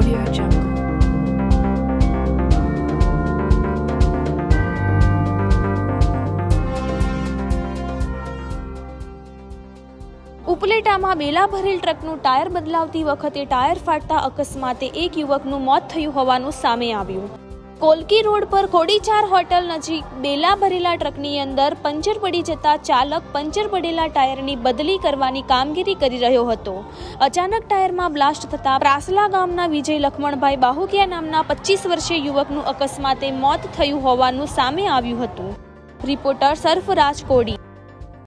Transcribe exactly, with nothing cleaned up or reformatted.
Audio Jungle. ઉપલેટામાં બેલા ભરેલ ટ્રકનું tyre બદલાવતી વખતે tyre ફાટતા અકસ્માતે એક યુવકનું મોત થયું હોવાનું સામે આવ્યું. કોલકી રોડ પર ખોડીચાર હોટલ નજીક બેલા ભરેલા ટ્રકની અંદર પંચર પડી જતા ચાલક પંચર પડેલા ટાયરની બદલી કરવાની કામગીરી કરી રહ્યો હતો. અચાનક ટાયરમાં બ્લાસ્ટ થતા પ્રાસલા ગામના વિજય લખમણભાઈ બાહુકિયા નામના પચીસ વર્ષીય યુવકનું અકસ્માતે મોત થયું હોવાનું સામે આવ્યું હતું. રિપોર્ટર સરફરાજ કોડી.